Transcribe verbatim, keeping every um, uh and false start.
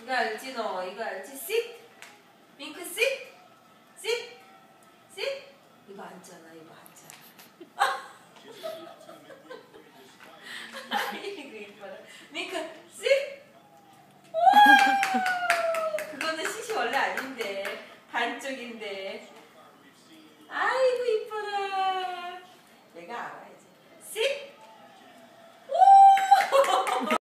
이거 알지 너? 이거 알지? sit? 밍크 sit? sit? sit? 이거 앉잖아. 이거 앉잖아. 이거 이뻐라. 밍크 sit?